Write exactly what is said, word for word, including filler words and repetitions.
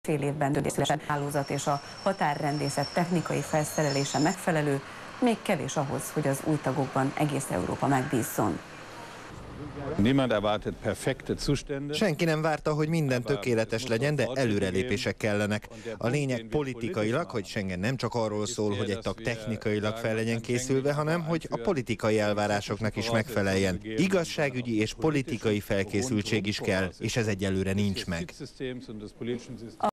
fél évben döntésszülesen hálózat és a határrendészet technikai felszerelése megfelelő, még kevés ahhoz, hogy az új tagokban egész Európa megbízzon. Senki nem várta, hogy minden tökéletes legyen, de előrelépések kellenek. A lényeg politikailag, hogy Schengen nem csak arról szól, hogy egy tag technikailag fel legyen készülve, hanem hogy a politikai elvárásoknak is megfeleljen. Igazságügyi és politikai felkészültség is kell, és ez egyelőre nincs meg.